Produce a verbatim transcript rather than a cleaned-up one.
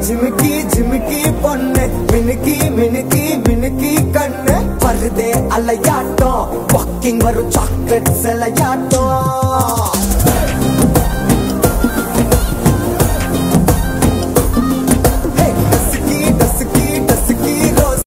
ஜிமிக்கி ஜிமிக்கி பொண்ணு மினுக்கி மினுக்கி மினுக்கி கண்ணு வருதே அலையாட்டம் வாக்கிங் வரும் சாக்லேட் செலையாட்டம்